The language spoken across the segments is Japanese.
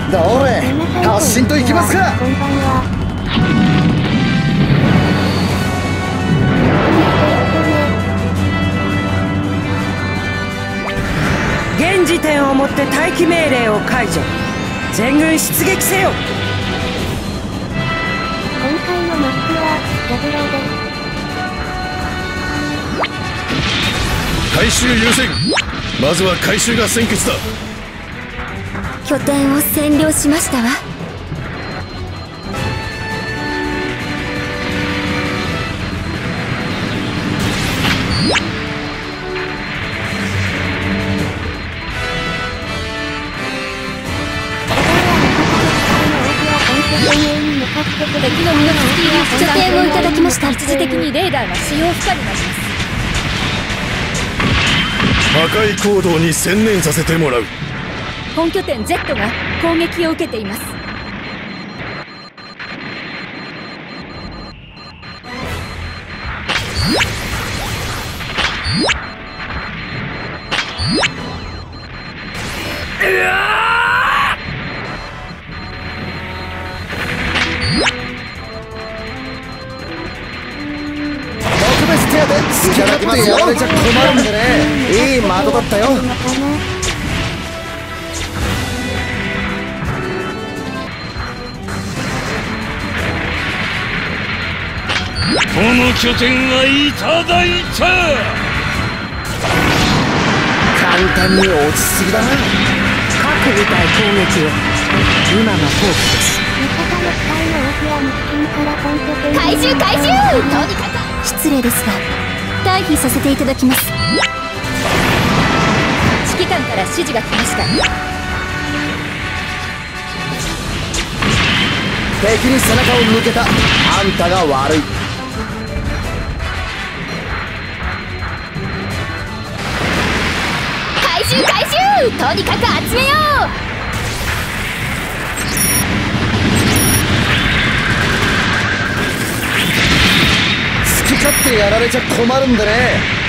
どれ発進といきますか。 こんばんは。 現時点をもって待機命令を解除。全軍出撃せよ。 今回のマップはジャブローです。 回収優先。まずは回収が先決だ。 拠点を占領しましたわ。 敵のミノフスキーは拠点をいただきました。 一時的にレーダーが使用不可になります。 破壊行動に専念させてもらう。 本拠点 Z が攻撃を受けています。 特別手当好き勝手やられちゃ困るんでね。いい窓だったよ。 この拠点はいただいた。 簡単に落ちすぎだな。 各部隊攻撃を。今が好機です。 味方の機体の大きな日金から本拠点回収回収。とにかく失礼ですが退避させていただきます。 指揮官から指示が来ました。 敵に背中を向けたあんたが悪い。 回収回収。とにかく集めよう。 好き勝手やられちゃ困るんでね。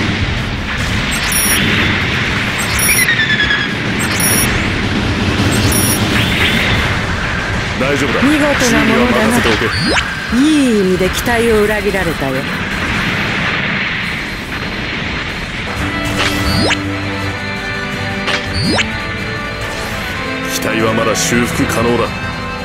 大丈夫だ。 見事なものだな。 準備は任せておけ。 いい意味で期待を裏切られたよ。 機体はまだ修復可能だ。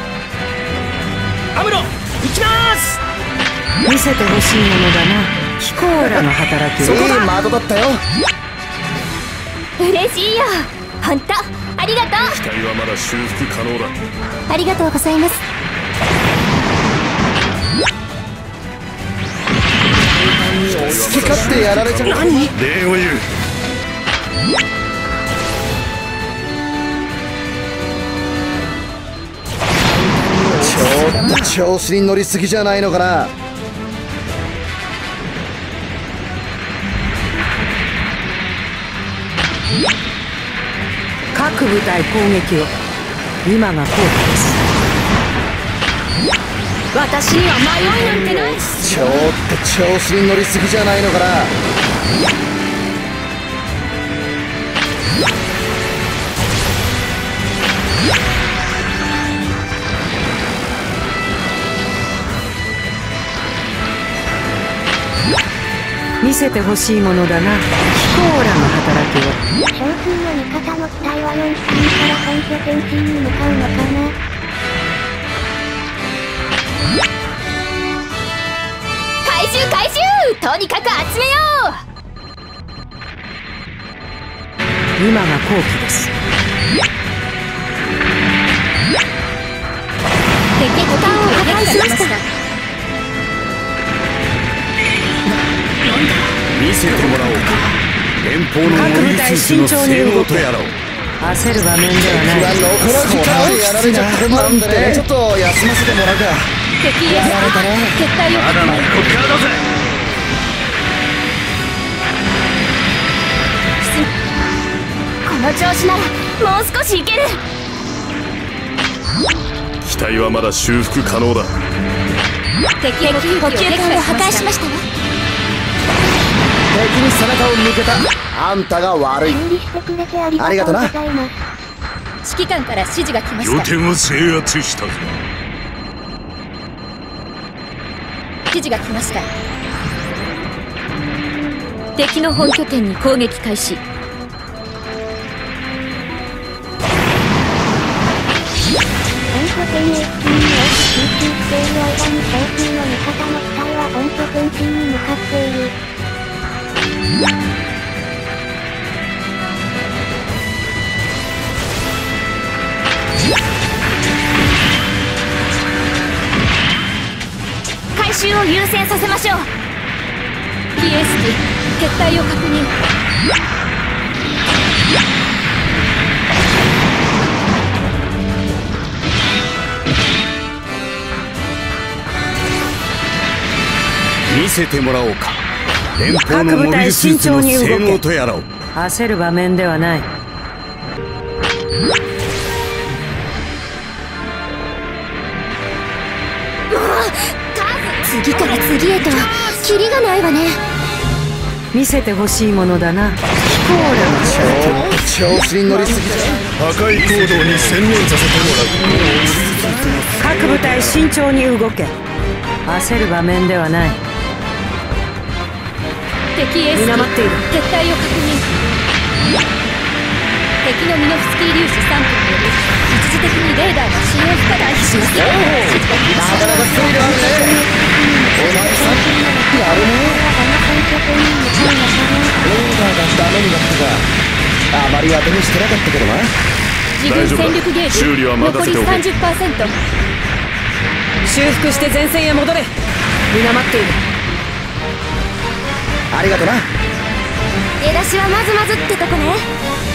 アムロ行きます。 見せてほしいものだな。キコーラの働きを。 いい窓だったよ。 嬉しいよ。本当ありがとう。 機体はまだ修復可能だ。 ありがとうございます。 好き勝手やられちゃ何。 礼を言う。 ちょっと調子に乗りすぎじゃないのかな。 各部隊攻撃を。今が好機です。 私には迷いなんてない。 ちょっと調子に乗りすぎじゃないのかな。 見せてほしいものだな。キコーラの働きを。 少数の味方の機体は4機から本拠点 C に向かうのかな。 回収回収。とにかく集めよう。 今が好機です。 敵艦を破壊しました。 見せてもらおうか。連邦のモビルスーツの性能とやらを。 焦る場面ではない。 この時間でやられちゃ困るんでね。ちょっと休ませてもらうか。 敵やられたね。撤退を。 まだまだこっからだぜ。 この調子ならもう少しいける。 機体はまだ修復可能だ。 敵補給艦を破壊しましたわ。 敵に背中を向けたあんたが悪い。 管理してくれてありがとうございます。 指揮官から指示が来ました。 拠点を制圧したぞ。 指示が来ました。敵の本拠点に攻撃開始。 本拠点へ付近に多く集中している間に少数の味方の機体は本拠点地に向かっている。 回収を優先させましょう。 PS 機撤退を確認。 見せてもらおうか。連邦のモビルスーツの性能とやらを。 焦る場面ではない。 次から次へとキリがないわね。 見せてほしいものだな。飛行調子に乗りすぎじゃ。 破壊行動に専念させてもらう。 各部隊慎重に動け。焦る場面ではない。 敵エース機皆待っている。 撤退を確認。敵のミノフスキー粒子3機により一時的にレーダーが使用不可能にします。 なかなかスリルあるね。お前さんやるね。オーダーがダメになったが、あまり当てにしてなかったけどな。 自軍戦力ゲージ修理は任残りせておけ。 30%。 修復して前線へ戻れ。皆待っている。 ありがとな。 出だしはまずまずってとこね。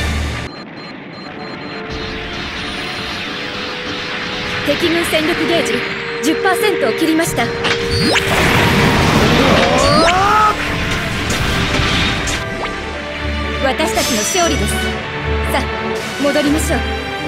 敵軍戦力ゲージ 10% を切りました。私たちの勝利です。さあ戻りましょう。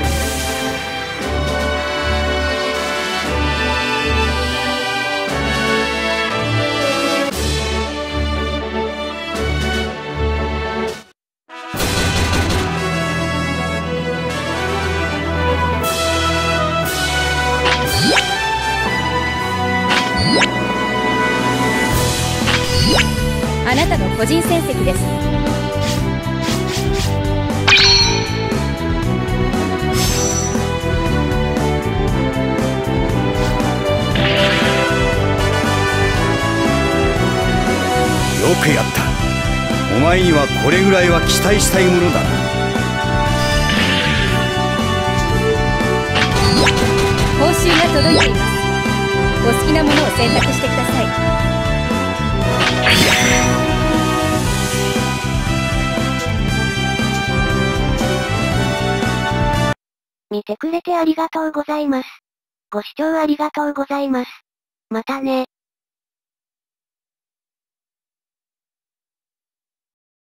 あなたの個人戦績です。 よくやった。お前にはこれぐらいは期待したいものだな。 報酬が届いています。お好きなものを選択してください。 見てくれてありがとうございます。ご視聴ありがとうございます。またね。